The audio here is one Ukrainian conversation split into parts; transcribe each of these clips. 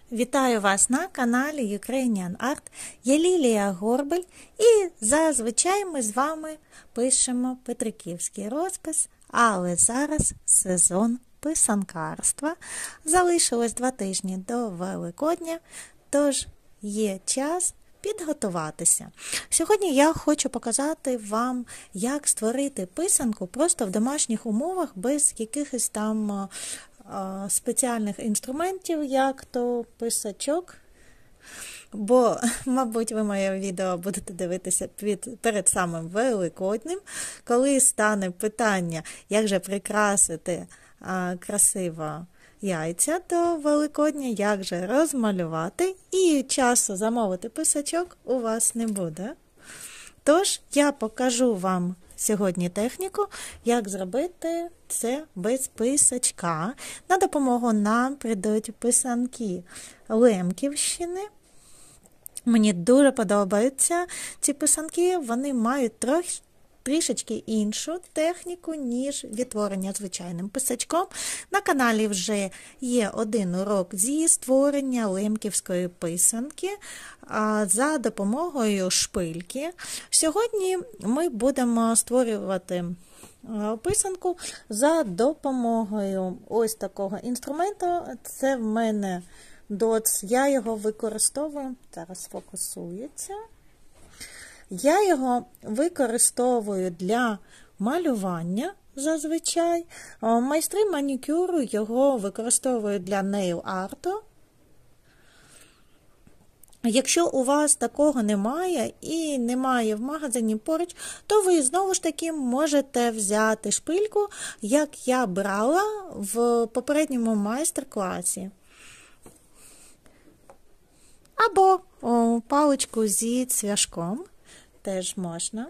Вітаю вас на каналі Ukrainian Art. Я Лілія Горбель і зазвичай ми з вами пишемо петриківський розпис, але зараз сезон писанкарства. Залишилось 2 тижні до Великодня, тож є час підготуватися. Сьогодні я хочу показати вам, як створити писанку просто в домашніх умовах, без якихось там спеціальних інструментів, як то писачок. Бо, мабуть, ви моє відео будете дивитися перед самим Великоднем, коли стане питання, як же прикрасити красиво яйця до Великодня, як же розмалювати, і часу замовити писачок у вас не буде. Тож, я покажу вам сьогодні техніку, як зробити це без писачка. На допомогу нам прийдуть писанки Лемківщини. Мені дуже подобаються ці писанки, вони мають трішечки іншу техніку, ніж відтворення звичайним писачком. На каналі вже є 1 урок зі створення лемківської писанки за допомогою шпильки. Сьогодні ми будемо створювати писанку за допомогою ось такого інструменту. Це в мене доц, я його використовую, зараз фокусується. Я його використовую для малювання зазвичай. Майстри манікюру його використовують для нейл-арту. Якщо у вас такого немає і немає в магазині поруч, то ви знову ж таки можете взяти шпильку, як я брала в попередньому майстер-класі. Або паличку зі цвяшком теж можна.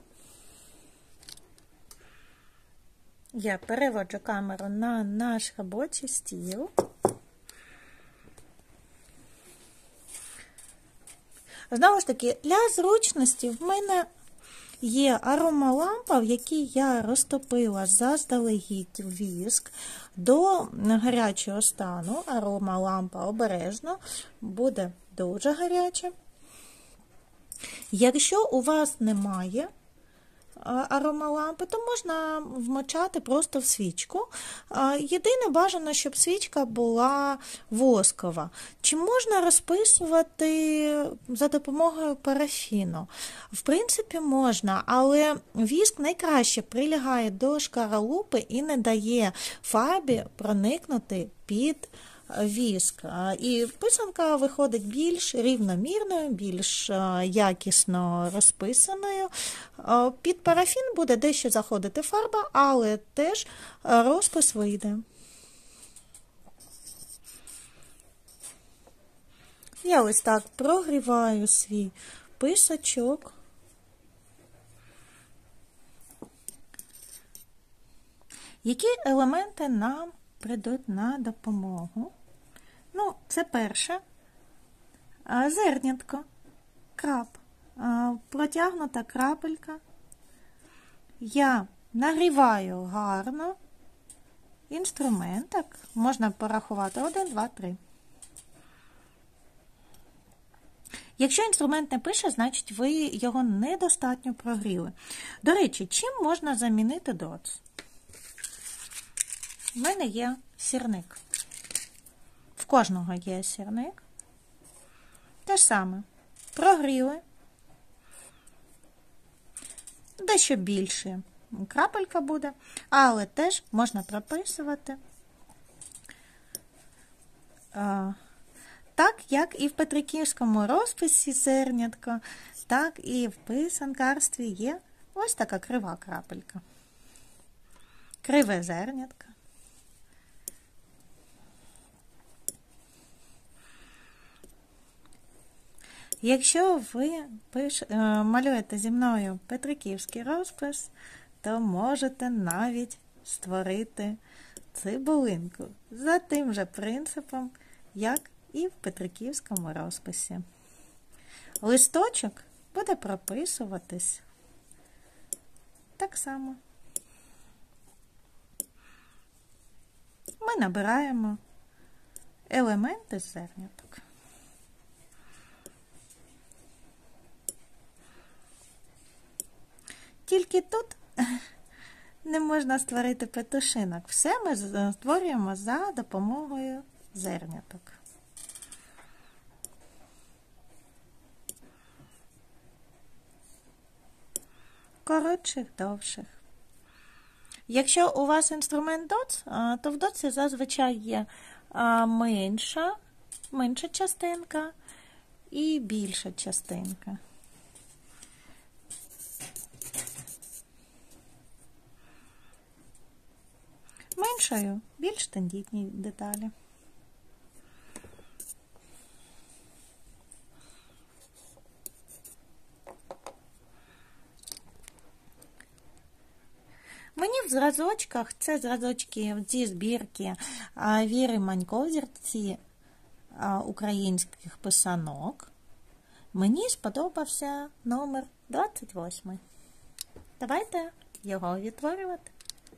Я переводжу камеру на наш робочий стіл. Знову ж таки, для зручності в мене є аромалампа, в якій я розтопила заздалегідь віск до гарячого стану. Аромалампа обережно, буде дуже гаряче. Якщо у вас немає аромалампи, то можна вмочати просто в свічку. Єдине бажано, щоб свічка була воскова. Чи можна розписувати за допомогою парафіну? В принципі, можна, але віск найкраще прилягає до шкаралупи і не дає фарбі проникнути під віск. І писанка виходить більш рівномірною, більш якісно розписаною. Під парафін буде дещо заходити фарба, але теж розпис вийде. Я ось так прогріваю свій писачок. Які елементи нам прийдуть на допомогу? Ну, це перше. Зернятко, крап, протягнута крапелька. Я нагріваю гарно інструмент, так, можна порахувати 1, 2, 3. Якщо інструмент не пише, значить ви його недостатньо прогріли. До речі, чим можна замінити доц? У мене є сірник. В кожного є сірник. Те ж саме. Прогріли. Дещо більше крапелька буде, але теж можна прописувати. Так, як і в петриківському розписі зернятко, так і в писанкарстві є ось така крива крапелька. Криве зернятко. Якщо ви малюєте зі мною петриківський розпис, то можете навіть створити цибулинку за тим же принципом, як і в петриківському розписі. Листочок буде прописуватись так само. Ми набираємо елементи зерняток. Тільки тут не можна створити петушинок. Все ми створюємо за допомогою зерняток. Коротших, довших. Якщо у вас інструмент доц, то в доці зазвичай є менша частинка і більша частинка. Меншою більш тендітні деталі. Мені в зразочках, це зразочки зі збірки Віри Манько, взірці українських писанок, мені сподобався номер 28. Давайте його відтворювати.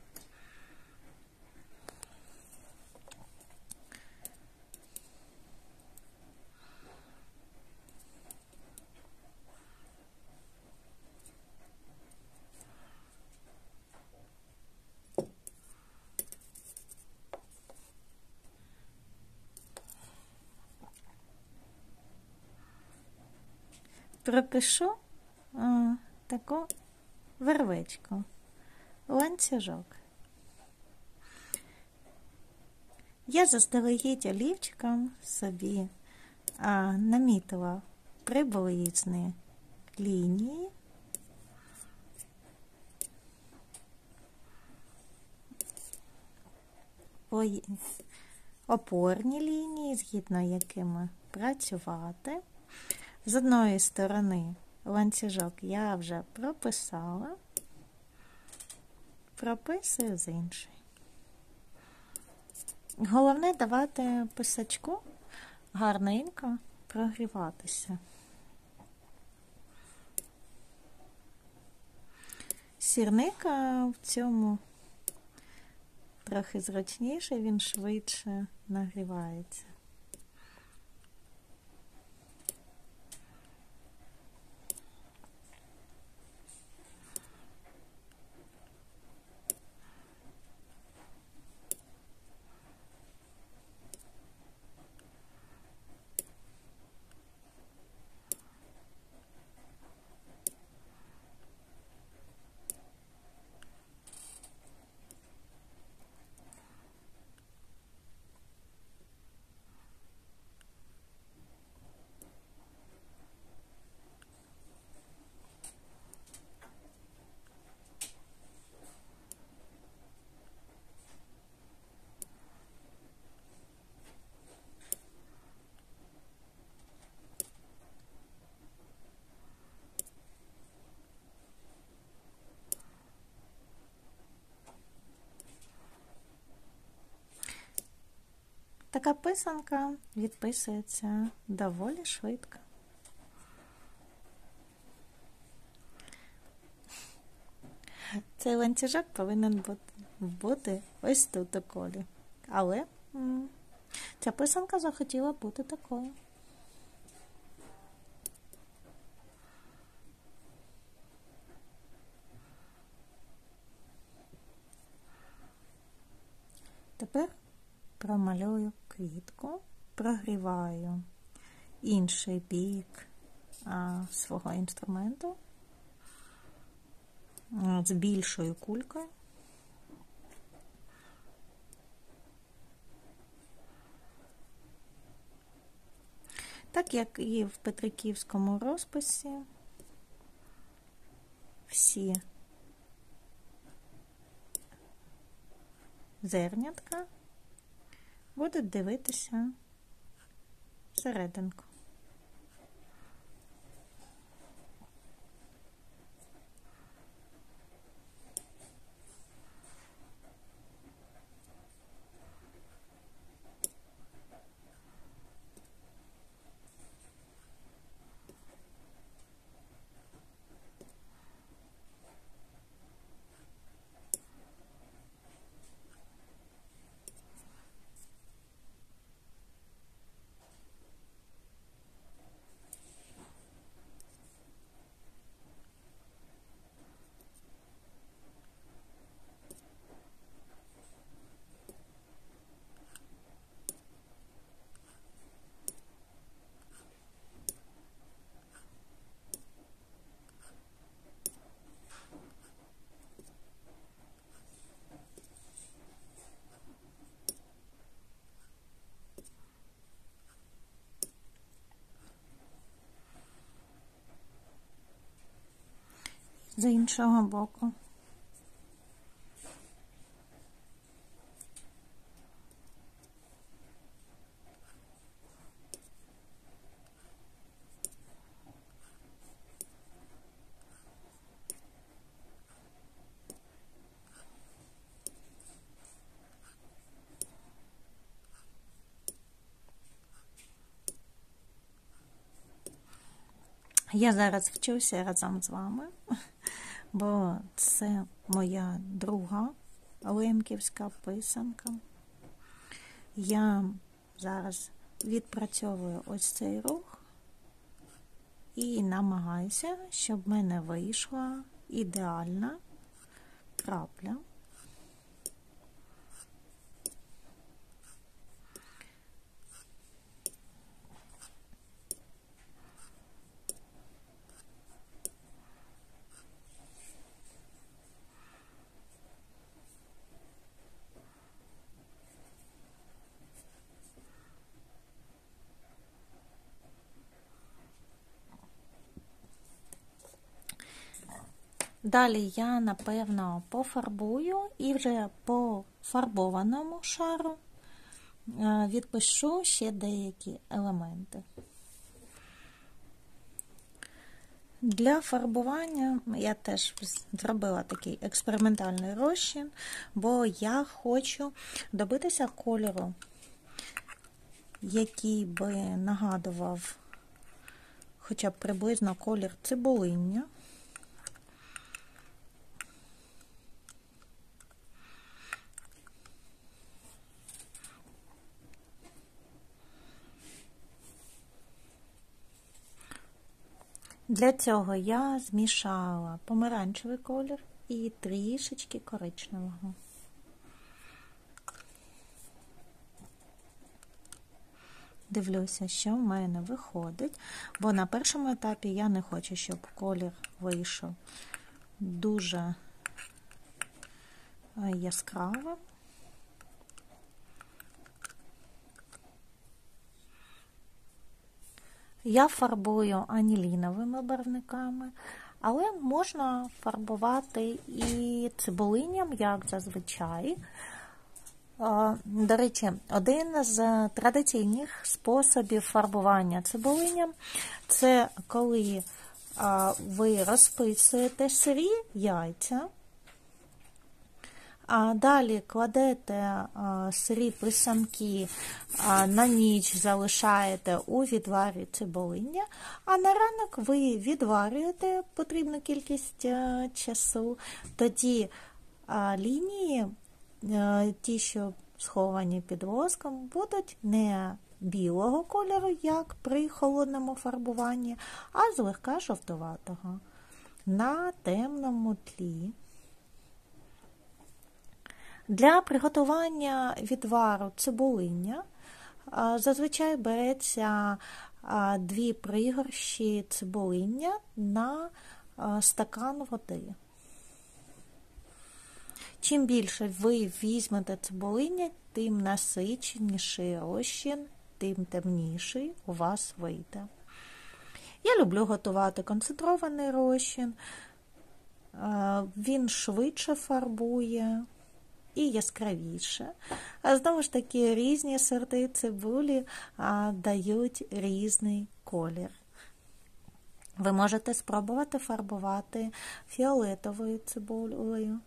Пропишу таку вервичку, ланцюжок. Я заздалегідь олівчиком собі намітила приблизні лінії, опорні лінії, згідно якими працювати. З одної сторони ланцюжок я вже прописала, прописую з іншої. Головне давати писачку гарненько прогріватися. Сірник в цьому трохи зручніше, він швидше нагрівається. Така писанка відписується доволі швидко. Цей ланцюжок повинен бути ось тут у колі. Але ця писанка захотіла бути такою. Тепер промалюю квітку, прогріваю інший бік свого інструменту з більшою кулькою. Так як і в петриківському розписі, всі зернятка будуть дивитися всерединку. з іншого боку. Я зараз вчуся разом з вами, бо це моя друга лемківська писанка. Я зараз відпрацьовую ось цей рух і намагаюся, щоб в мене вийшла ідеальна крапля. Далі я, напевно, пофарбую і вже по фарбованому шару відпишу ще деякі елементи. Для фарбування я теж зробила такий експериментальний розчин, бо я хочу добитися кольору, який би нагадував хоча б приблизно колір цибулиння. Для цього я змішала помаранчевий колір і трішечки коричневого. Дивлюся, що в мене виходить, бо на першому етапі я не хочу, щоб колір вийшов дуже яскравим. Я фарбую аніліновими барвниками, але можна фарбувати і цибулинням, як зазвичай. До речі, один з традиційних способів фарбування цибулинням – це коли ви розписуєте сирі яйця, а далі кладете сирі писанки, на ніч залишаєте у відварі цибулиння, а на ранок ви відварюєте потрібну кількість часу. Тоді лінії, ті, що сховані під воском, будуть не білого кольору, як при холодному фарбуванні, а злегка жовтуватого на темному тлі. Для приготування відвару цибулиння зазвичай береться 2 пригорші цибулиння на стакан води. Чим більше ви візьмете цибулиння, тим насиченіший розчин, тим темніший у вас вийде. Я люблю готувати концентрований розчин, він швидше фарбує і яскравіше. А знову ж таки, різні сорти цибулі дають різний колір. Ви можете спробувати фарбувати фіолетовою цибулею.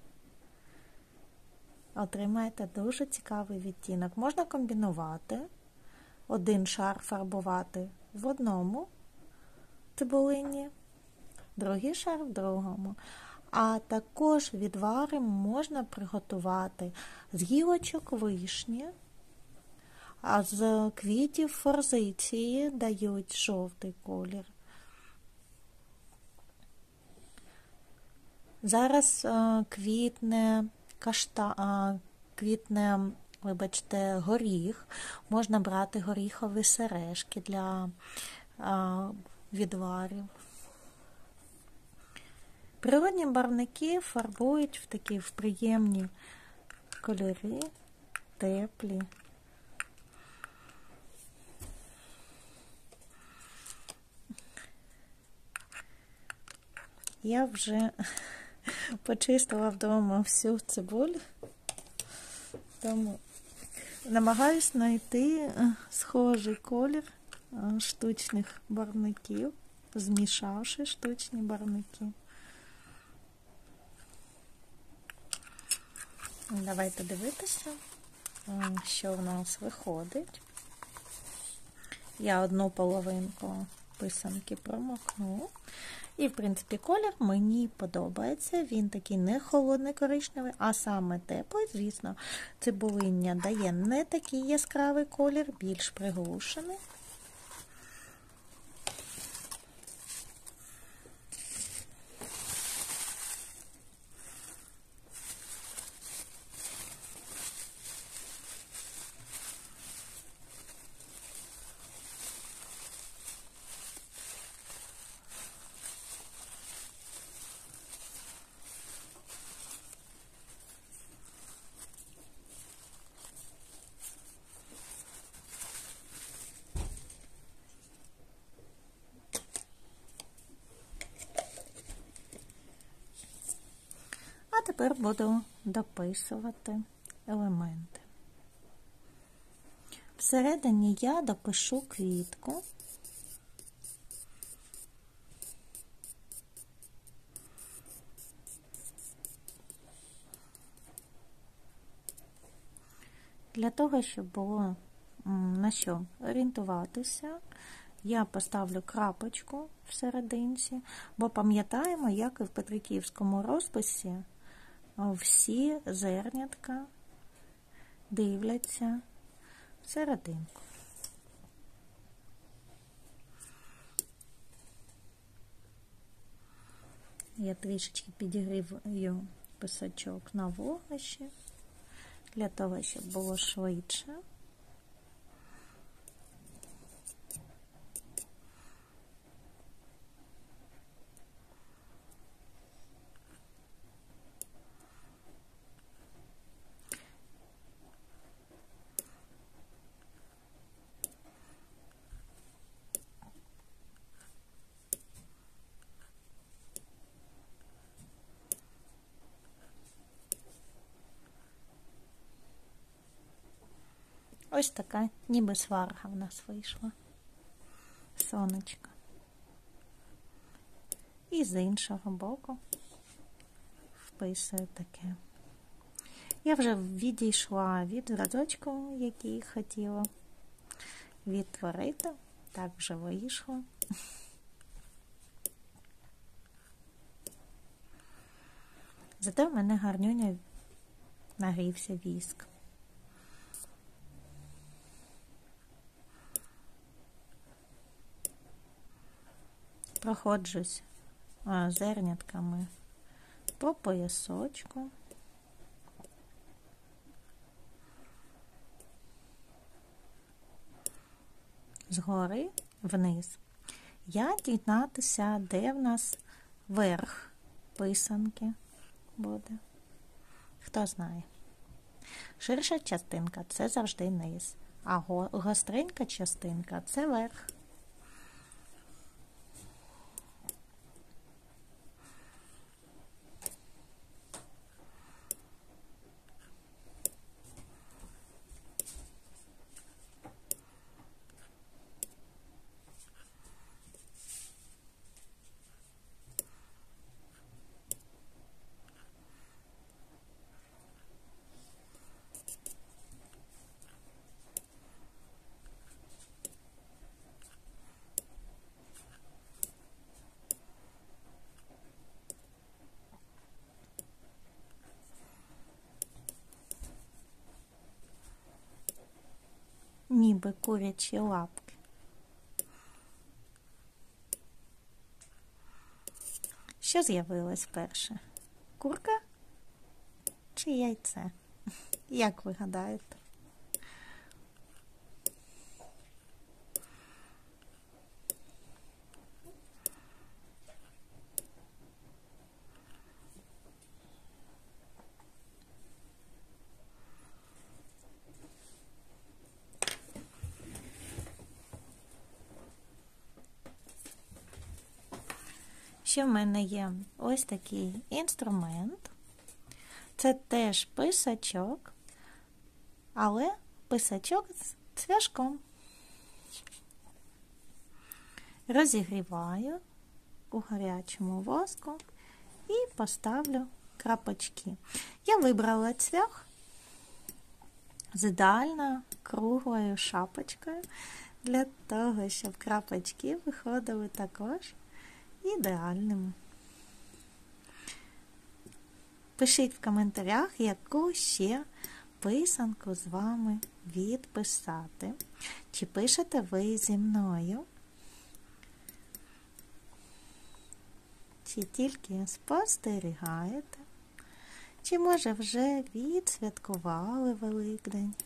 Отримаєте дуже цікавий відтінок. Можна комбінувати. Один шар фарбувати в одному цибулині, другий шар в другому. А також відвари можна приготувати з гілочок вишні, а з квітів форзиції дають жовтий колір. Зараз квітне, вибачте, горіх. Можна брати горіхові сережки для відварів. Природні барвники фарбують в такі приємні кольори, теплі. Я вже почистила вдома всю цибулю, тому намагаюсь знайти схожий колір штучних барвників, змішавши штучні барвники. Давайте дивитися, що в нас виходить. Я одну половинку писанки промокну. І, в принципі, колір мені подобається. Він такий не холодний коричневий, а саме теплий. Звісно, цибулиння дає не такий яскравий колір, більш приглушений. А тепер буду дописувати елементи. Всередині я допишу квітку. Для того, щоб було на що орієнтуватися, я поставлю крапочку всерединці, бо пам'ятаємо, як і в петриківському розписі, всі зернятка дивляться всерединку. Я трішечки підігрію писачок на вогнищі, для того, щоб було швидше. Ось така ніби сварга в нас вийшла. Сонечко. І з іншого боку вписую таке. Я вже відійшла від зразочку, який хотіла відтворити. Так вже вийшло. Зате в мене гарнюня нагрівся віск. Проходжусь зернятками по поясочку. Згори вниз. Я дізнатися, де в нас верх писанки буде. Хто знає. Ширша частинка – це завжди низ, а гостренька частинка – це верх. Ніби курячі лапки. Що з'явилось перше? Курка чи яйце? Як ви гадаєте? ще в мене є ось такий інструмент. Це теж писачок, але писачок з цвяшком. Розігріваю у гарячому воску і поставлю крапочки. Я вибрала цвях з ідеально круглою шапочкою, для того, щоб крапочки виходили також ідеальними. Пишіть в коментарях, яку ще писанку з вами відписати. Чи пишете ви зі мною? Чи тільки спостерігаєте? Чи, може, вже відсвяткували Великдень?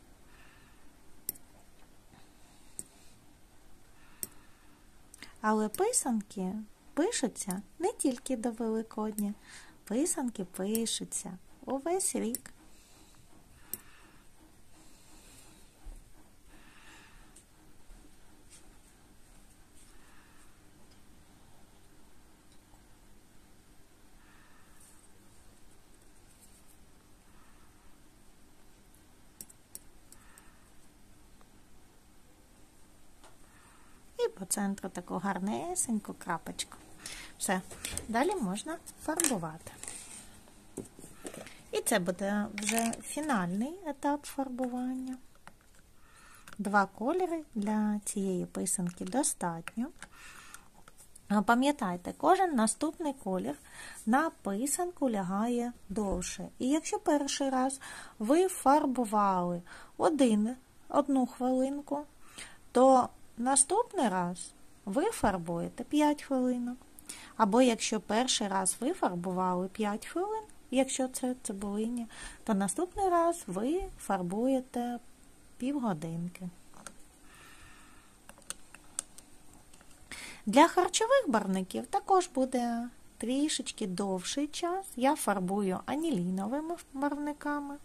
Але писанки пишуться не тільки до Великодня. Писанки пишуться увесь рік. І по центру таку гарнесеньку крапочку. Все, далі можна фарбувати. І це буде вже фінальний етап фарбування. 2 кольори для цієї писанки достатньо. Пам'ятайте, кожен наступний колір на писанку лягає довше. І якщо перший раз ви фарбували одну хвилинку, то наступний раз ви фарбуєте 5 хвилинок. Або якщо перший раз ви фарбували 5 хвилин, якщо це цибулині, то наступний раз ви фарбуєте півгодинки. Для харчових барвників також буде трішечки довший час. Я фарбую аніліновими барвниками.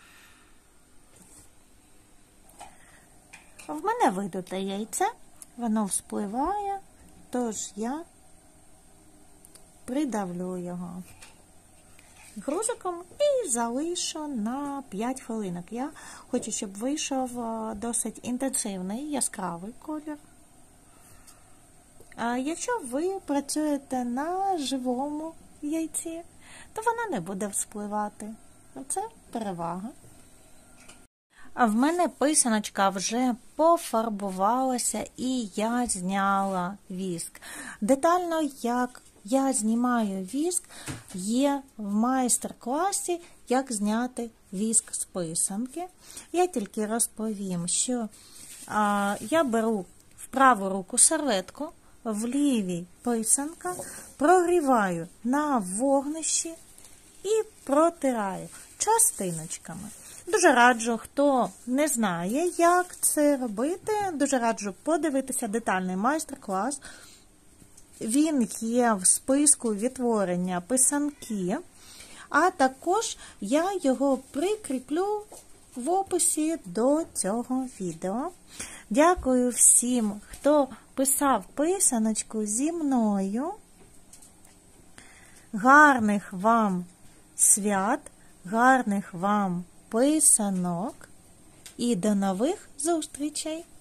В мене видуте яйце, воно вспливає, тож я придавлю його грузиком і залишу на 5 хвилинок. Я хочу, щоб вийшов досить інтенсивний, яскравий колір. А якщо ви працюєте на живому яйці, то воно не буде вспливати. Це перевага. А в мене писаночка вже пофарбувалася і я зняла віск. Детально, як я знімаю віск, є в майстер-класі, як зняти віск з писанки. Я тільки розповім, що я беру в праву руку серветку, в лівій писанка, прогріваю на вогнищі і протираю частиночками. Дуже раджу, хто не знає, як це робити, дуже раджу подивитися детальний майстер-клас. Він є в списку відтворення писанки, а також я його прикріплю в описі до цього відео. Дякую всім, хто писав писаночку зі мною. Гарних вам свят, гарних вам писанок і до нових зустрічей!